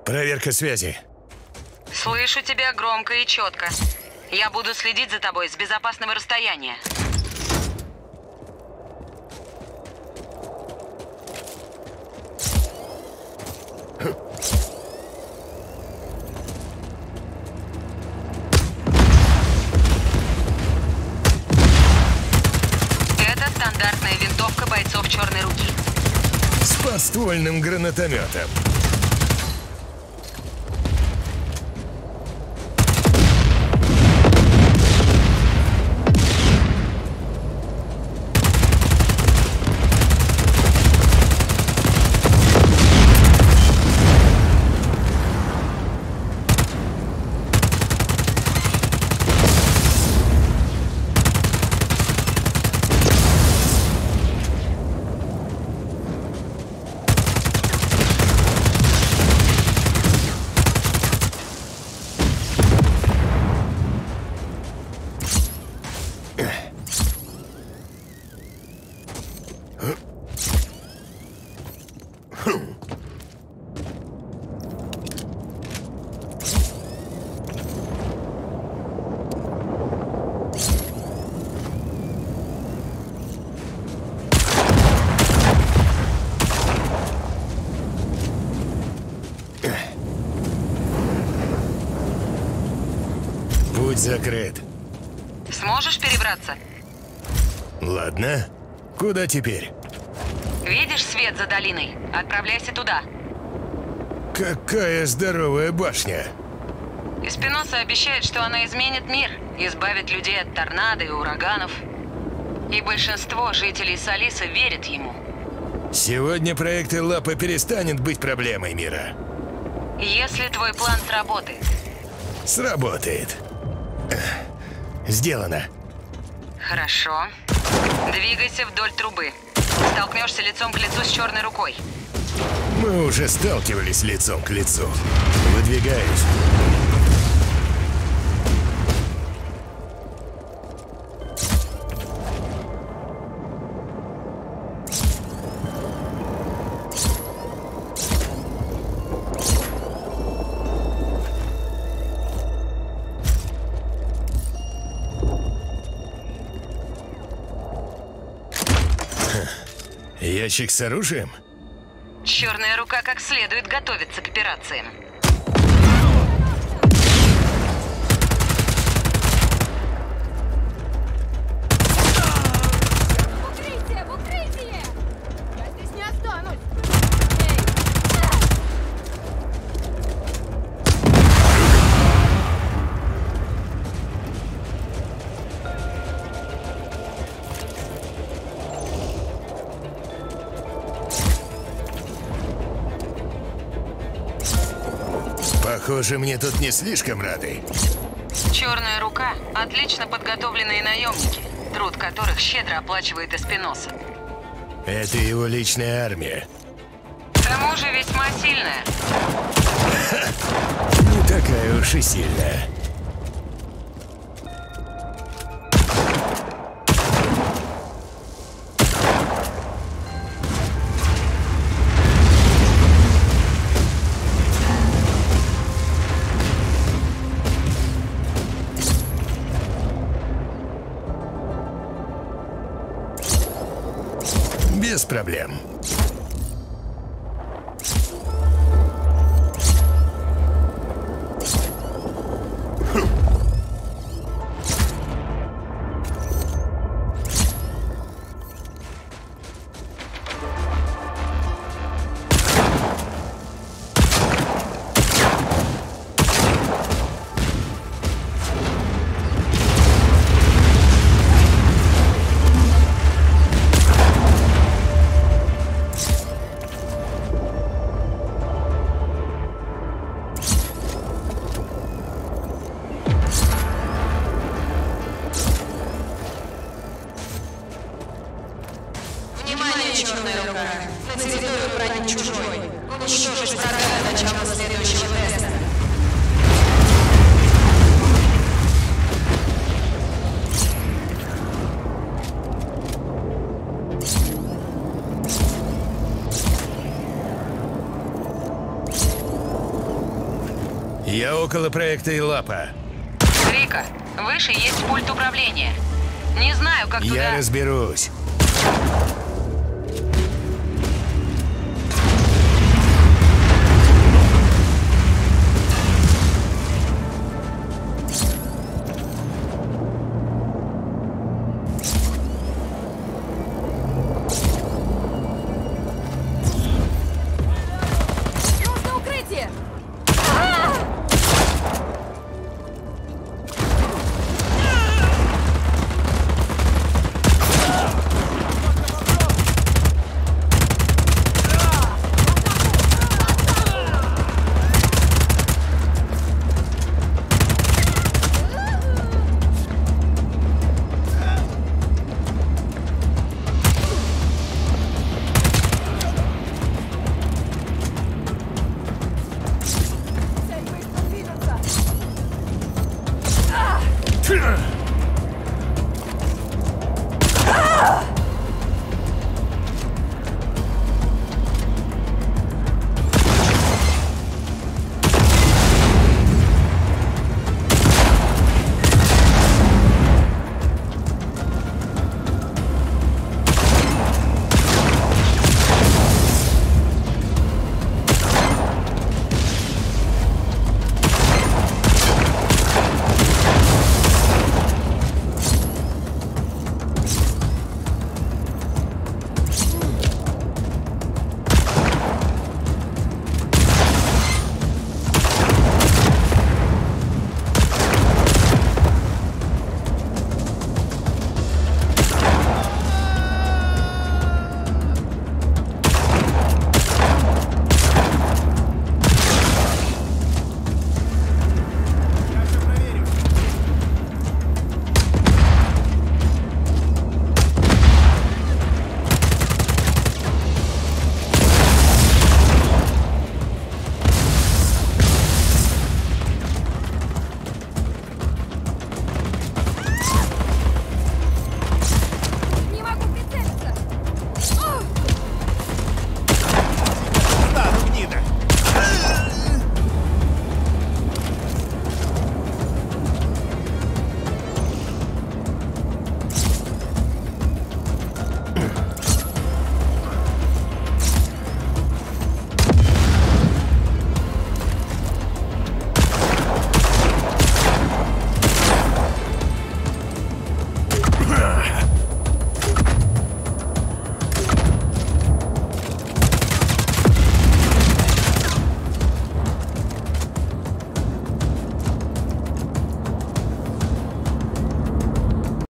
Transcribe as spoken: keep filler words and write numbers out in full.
Проверка связи. Слышу тебя громко и четко. Я буду следить за тобой с безопасного расстояния. Это стандартная винтовка бойцов черной руки. С подствольным гранатометом. Путь закрыт. Сможешь перебраться? Ладно. Куда теперь? Видишь свет за долиной? Отправляйся туда. Какая здоровая башня. Эспиноса обещает, что она изменит мир, избавит людей от торнадо и ураганов. И большинство жителей Солиса верят ему. Сегодня проект Лапа перестанет быть проблемой мира. Если твой план сработает. Сработает. Сделано. Хорошо. Двигайся вдоль трубы. Столкнешься лицом к лицу с черной рукой. Мы уже сталкивались лицом к лицу. Выдвигаюсь. Ящик с оружием? Черная рука как следует готовится к операциям. Укрытие! В укрытие! Я здесь не останусь! Похоже, мне тут не слишком рады. Черная рука – отлично подготовленные наемники, труд которых щедро оплачивает Эспиноса. Это его личная армия. К тому же весьма сильная. Не такая уж и сильная. Без проблем. Черная рука. На территорию проник чужой. Уничтожить врага до начала следующего теста. около проекта Илапа. Рика, выше есть пульт управления. Не знаю, как туда... Я разберусь. Нужно укрытие! Цель быстро двигаться! Фу!